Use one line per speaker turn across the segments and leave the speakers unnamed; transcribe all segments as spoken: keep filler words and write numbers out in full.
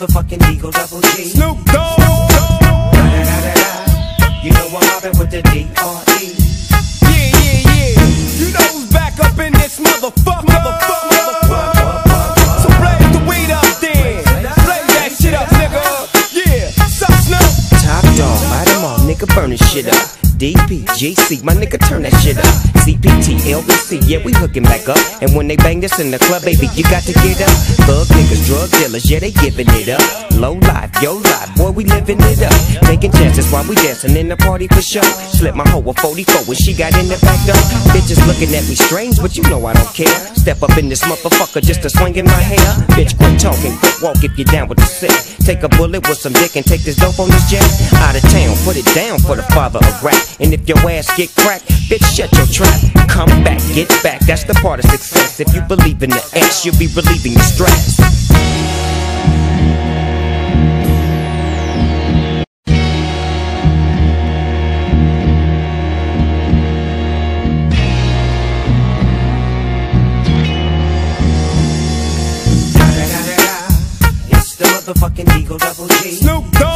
motherfucking Eagle Double G.
Snoop Dogg.
You know I'm mobbing with the D R E.
Yeah, yeah, yeah. You know who's back up in this motherfucker. Motherfucker, motherfucker. So blaze the weed up then. Blaze that shit up, nigga. Yeah, sup, Snoop?
Top dog, light 'em all, nigga, burnin' shit up. D P G C, my nigga, turn that shit up. C P T, L B C, yeah, we hooking back up. And when they bang this in the club, baby, you got to get up. Thug niggas, drug dealers, yeah, they giving it up. Low life, yo life, boy, we living it up. Taking chances while we dancing in the party for sure. Slip my hoe a forty-four when she got in the back door. Bitches looking at me strange, but you know I don't care. Step up in this motherfucker just to swing in my hair. Bitch, quit talking, quit walk if you're down with the sick. Take a bullet with some dick and take this dope on this jet. Out of town, put it down for the father of rap. And if your ass get cracked, bitch, shut your trap. Come back, get back, that's the part of success. If you believe in the X, you'll be relieving your stress. It's the motherfucking Eagle Double G.
Snoop Dogg.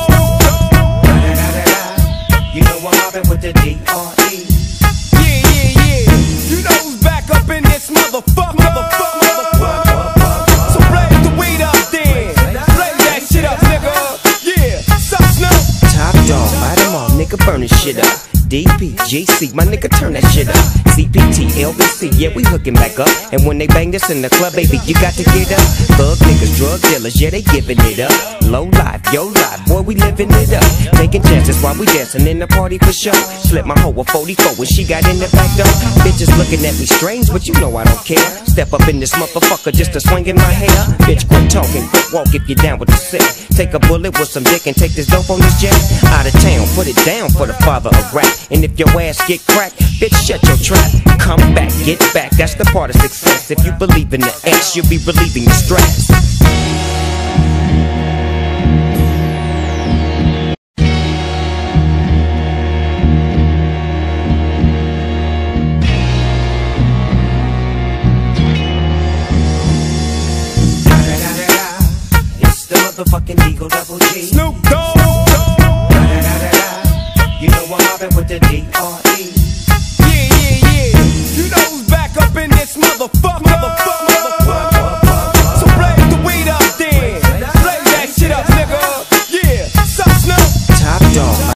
You know I'm mobbing with the D R E.
Yeah, yeah, yeah. You know who's back up in this motherfucker. Motherfucker, motherfucker. So blaze the weed up then. Blaze that shit up, nigga. Yeah, sup, Snoop?
Top dog, light 'em all, nigga, burnin' shit up. D P G C, my nigga, turn that shit up. C P T, L B C, yeah, we hooking back up. And when they bang this in the club, baby, you got to get up. Thug niggas, drug dealers, yeah, they giving it up. Low life, yo life, boy, we living it up. Taking chances while we dancing in the party for sure. Slip my hoe a forty-four when she got in the back door. Bitches looking at me strange, but you know I don't care. Step up in this motherfucker just to swing in my hair. Bitch, quit talking, quit walk if you're down with the sick. Take a bullet with some dick and take this dope on this jet. Out of town, put it down for the father of rap. And if your ass get cracked, bitch, shut your trap. Come back, get back, that's the part of success. If you believe in the X, you'll be relieving your stress. It's the motherfucking Eagle Double G.
Snoop Dogg.
You know I'm mobbing with the D